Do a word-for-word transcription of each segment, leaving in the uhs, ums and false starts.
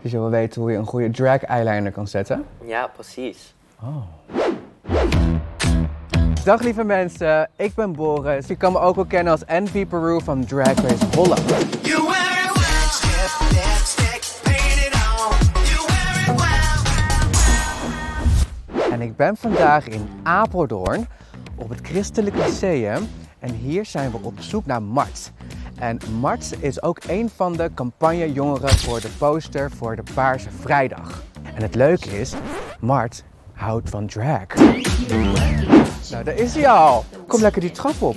Dus je wil weten hoe je een goede drag eyeliner kan zetten? Ja, precies. Oh. Dag lieve mensen, ik ben Boris. Je kan me ook wel kennen als Envy Peru van Drag Race Holland. En ik ben vandaag in Apeldoorn op het Christelijk Lyceum. En hier zijn we op zoek naar Mart. En Mart is ook een van de campagnejongeren voor de poster voor de Paarse Vrijdag. En het leuke is, Mart houdt van drag. Nou, daar is hij al. Kom lekker die trap op.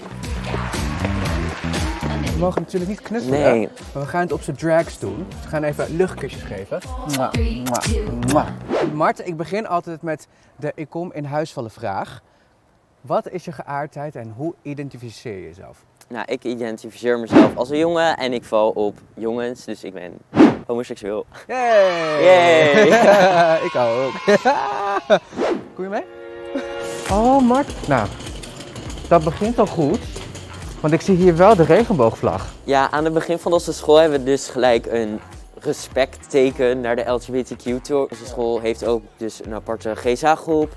We mogen natuurlijk niet knuffelen, nee. Maar we gaan het op zijn drags doen. We gaan even luchtkusjes geven. Mwah, mwah, mwah. Mart, ik begin altijd met de ik kom in huisvallen vraag. Wat is je geaardheid en hoe identificeer je jezelf? Nou, ik identificeer mezelf als een jongen en ik val op jongens, dus ik ben homoseksueel. Yay! Yay! Ik ook. Kom je mee? Oh, Mart. Nou, dat begint al goed. Want ik zie hier wel de regenboogvlag. Ja, aan het begin van onze school hebben we dus gelijk een respectteken naar de L G B T Q tour. Onze school heeft ook dus een aparte G S A-groep.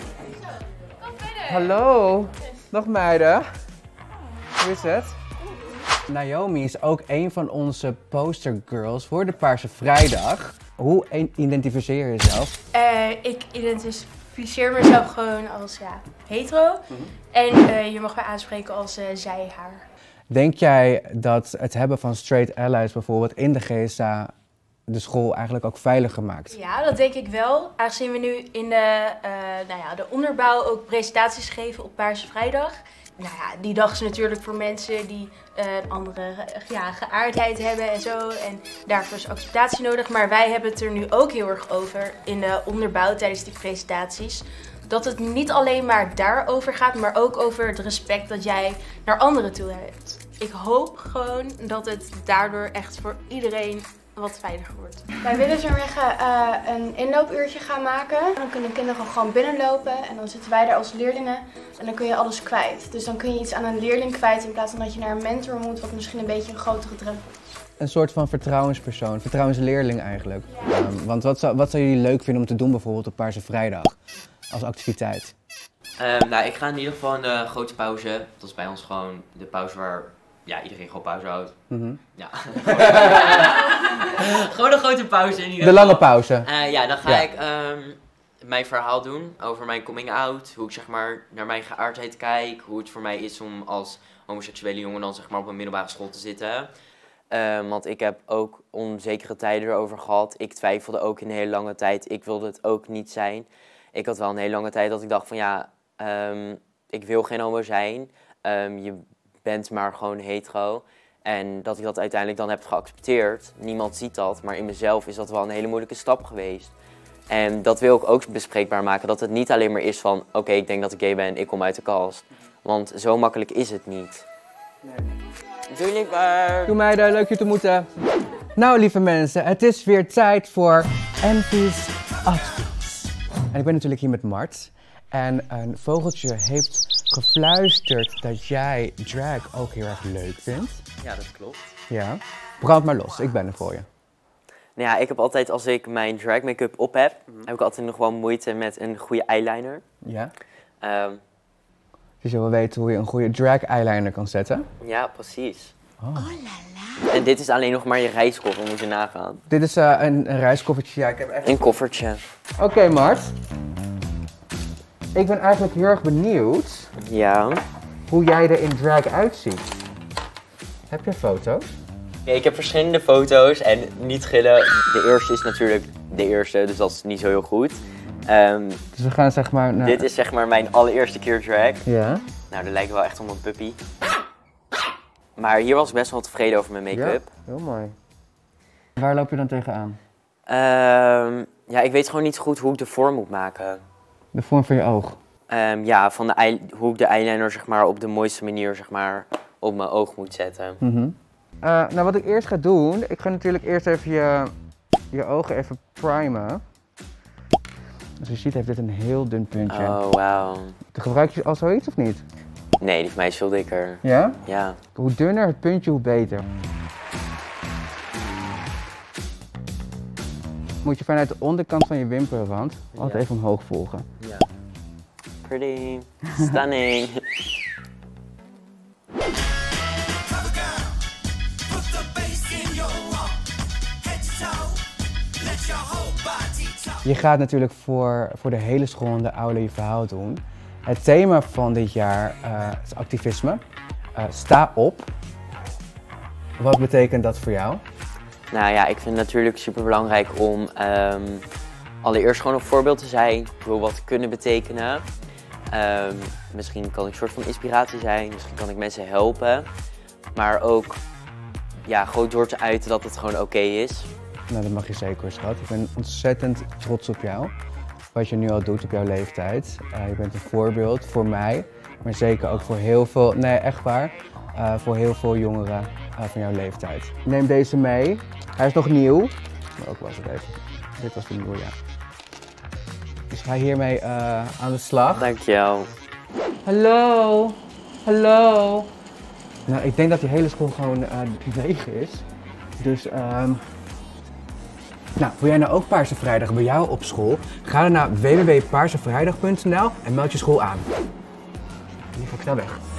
Hallo, nog meiden. Hoe is het? Naomi is ook een van onze postergirls voor de Paarse Vrijdag. Hoe identificeer je jezelf? Uh, ik identificeer mezelf gewoon als ja, hetero. Mm-hmm. En uh, je mag mij aanspreken als uh, zij, haar. Denk jij dat het hebben van straight allies bijvoorbeeld in de G S A de school eigenlijk ook veiliger maakt? Ja, dat denk ik wel. Aangezien we nu in de, uh, nou ja, de onderbouw ook presentaties geven op Paarse Vrijdag. Nou ja, die dag is natuurlijk voor mensen die uh, een andere ja, geaardheid hebben en zo. En daarvoor is acceptatie nodig. Maar wij hebben het er nu ook heel erg over in de onderbouw tijdens die presentaties. Dat het niet alleen maar daarover gaat, maar ook over het respect dat jij naar anderen toe hebt. Ik hoop gewoon dat het daardoor echt voor iedereen wat veiliger wordt. Wij willen zo zeggen uh, een inloopuurtje gaan maken. Dan kunnen kinderen gewoon binnenlopen en dan zitten wij daar als leerlingen en dan kun je alles kwijt. Dus dan kun je iets aan een leerling kwijt in plaats van dat je naar een mentor moet, wat misschien een beetje een grotere drempel is. Een soort van vertrouwenspersoon, vertrouwensleerling eigenlijk. Um, want wat zou, wat zou jullie leuk vinden om te doen bijvoorbeeld op Paarse Vrijdag als activiteit? Um, nou, ik ga in ieder geval in de grote pauze. Dat is bij ons gewoon de pauze waar ja, iedereen gewoon pauze houdt. Mm-hmm. Ja. Gewoon een grote pauze in ieder geval. De lange pauze. Uh, ja, dan ga ja. ik um, mijn verhaal doen over mijn coming out. Hoe ik zeg maar naar mijn geaardheid kijk. Hoe het voor mij is om als homoseksuele jongen dan zeg maar op een middelbare school te zitten. Um, want ik heb ook onzekere tijden erover gehad. Ik twijfelde ook een hele lange tijd. Ik wilde het ook niet zijn. Ik had wel een hele lange tijd dat ik dacht van ja, um, ik wil geen homo zijn. Um, je bent maar gewoon hetero. En dat ik dat uiteindelijk dan heb geaccepteerd. Niemand ziet dat, maar in mezelf is dat wel een hele moeilijke stap geweest. En dat wil ik ook bespreekbaar maken. Dat het niet alleen maar is van oké, okay, ik denk dat ik gay ben, ik kom uit de kast. Want zo makkelijk is het niet. Nee. Doei liever! Doei meiden, leuk je te moeten. Nou lieve mensen, het is weer tijd voor Envy's Advies. En ik ben natuurlijk hier met Mart. En een vogeltje heeft gefluisterd dat jij drag ook heel erg leuk vindt. Ja, dat klopt. Ja. Brand maar los, ik ben er voor je. Nou ja, ik heb altijd, als ik mijn drag make-up op heb, mm-hmm. heb ik altijd nog wel moeite met een goede eyeliner. Ja. Um, dus je wil weten hoe je een goede drag eyeliner kan zetten? Ja, precies. Oh. Oh la la. En dit is alleen nog maar je reiskoffer, moet je nagaan. Dit is uh, een, een reiskoffertje. Ja, ik heb echt... Een koffertje. Oké, okay, Mart. Ik ben eigenlijk heel erg benieuwd ja. hoe jij er in drag uitziet. Heb je foto's? Ja, ik heb verschillende foto's en niet gillen. De eerste is natuurlijk de eerste, dus dat is niet zo heel goed. Um, dus we gaan zeg maar naar... Dit is zeg maar mijn allereerste keer drag. Ja. Nou, dat lijkt wel echt op een puppy. Maar hier was ik best wel tevreden over mijn make-up. Ja, heel mooi. Waar loop je dan tegenaan? Um, ja, ik weet gewoon niet goed hoe ik de vorm moet maken. De vorm van je oog? Um, ja, van de eye, hoe ik de eyeliner zeg maar, op de mooiste manier zeg maar, op mijn oog moet zetten. Mm-hmm. uh, nou, wat ik eerst ga doen, ik ga natuurlijk eerst even je, je ogen even primen. Als je ziet heeft dit een heel dun puntje. Oh, wauw. Gebruik je al zoiets of niet? Nee, die van mij is veel dikker. Ja? Ja. Hoe dunner het puntje, hoe beter. Moet je vanuit de onderkant van je wimperenrand altijd Ja. even omhoog volgen. Ja. Pretty. Stunning. Je gaat natuurlijk voor, voor de hele school een aula je verhaal doen. Het thema van dit jaar uh, is activisme. Uh, sta op. Wat betekent dat voor jou? Nou ja, ik vind het natuurlijk super belangrijk om um, allereerst gewoon een voorbeeld te zijn. Ik wil wat kunnen betekenen. Um, misschien kan ik een soort van inspiratie zijn, misschien kan ik mensen helpen. Maar ook ja, gewoon door te uiten dat het gewoon oké okay is. Nou, dat mag je zeker, schat. Ik ben ontzettend trots op jou. Wat je nu al doet op jouw leeftijd. Uh, je bent een voorbeeld voor mij, maar zeker ook voor heel veel, nee echt waar, uh, voor heel veel jongeren uh, van jouw leeftijd. Neem deze mee. Hij is nog nieuw. Maar ook was het even. Dit was de nieuwe, ja. Dus ga hiermee uh, aan de slag. Dankjewel. Hallo. Hallo. Nou, ik denk dat die hele school gewoon uh, leeg is. Dus, um... nou, wil jij nou ook Paarse Vrijdag bij jou op school? Ga dan naar w w w punt paarsevrijdag punt n l en meld je school aan. Nu ga ik snel weg.